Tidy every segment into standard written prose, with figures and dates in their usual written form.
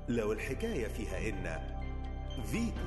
لو الحكاية فيها إن فيتو.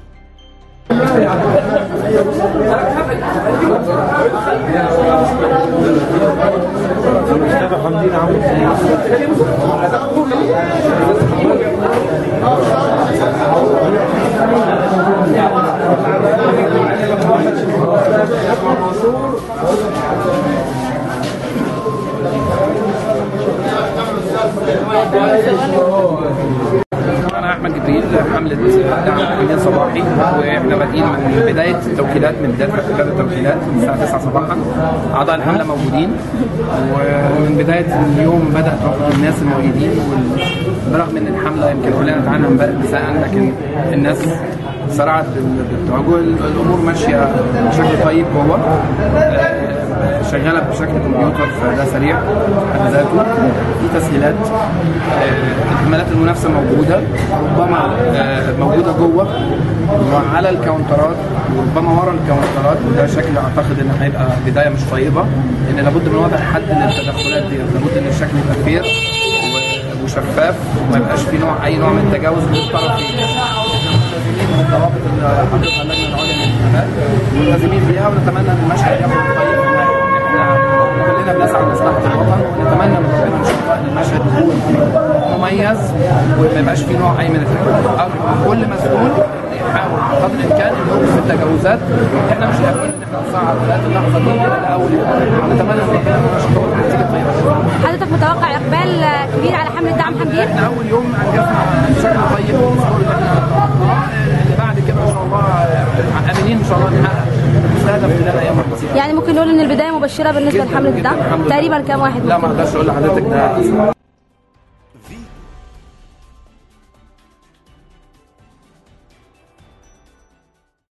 أنا أحمد جبريل حملة دعم التموين صباحي، وإحنا بادئين من بداية التوكيلات من بداية تحقيقات التوكيلات من الساعة 9 صباحا. أعضاء الحملة موجودين، ومن بداية اليوم بدأت رفض الناس الموجودين، برغم إن الحملة يمكن كلنا عنها امبارح مساء، لكن الناس سرعت بالتوجه. الأمور ماشية بشكل طيب جوه، شغاله بشكل كمبيوتر، فده سريع بحد ذاته. في تسهيلات، احتمالات المنافسه موجوده، ربما موجوده جوه وعلى الكاونترات، وربما ورا الكاونترات، وده شكل اعتقد ان هيبقى بدايه مش طيبه، لان لابد من وضع حد للتدخلات دي، لابد ان الشكل يبقى فير وشفاف، وما يبقاش في اي نوع من التجاوز من الطرفين. ملتزمين بالضوابط اللي حطتها اللجنه العليا للانتخابات، ملتزمين بيها، ونتمنى ان المشهد ياخد طيب. كلنا بنسعى لمصلحه الوطن، ونتمنى من ربنا ان شاء الله ان المشهد يكون مميز وما يبقاش فيه نوع اي من التجاوز. كل مسؤول يحاول قدر الامكان انه يوقف التجاوزات. احنا مش قادرين ان احنا نصعد لغايه اللحظه دي من الاول. نتمنى من ربنا ان نشكر نتيجه طيبه. حضرتك متوقع اقبال كبير على حمله دعم حمدين؟ احنا اول يوم انجزنا بشكل طيب الاسبوع اللي احنا اللي بعد كده ان شاء الله امنين ان شاء الله نحقق المستهدف خلال ايام بسيطه. يعني ممكن نقول ان البدايه مبشره بالنسبه لحمله الدعم؟ تقريبا كام واحد؟ لا، ما اقدرش اقول لحضرتك ده.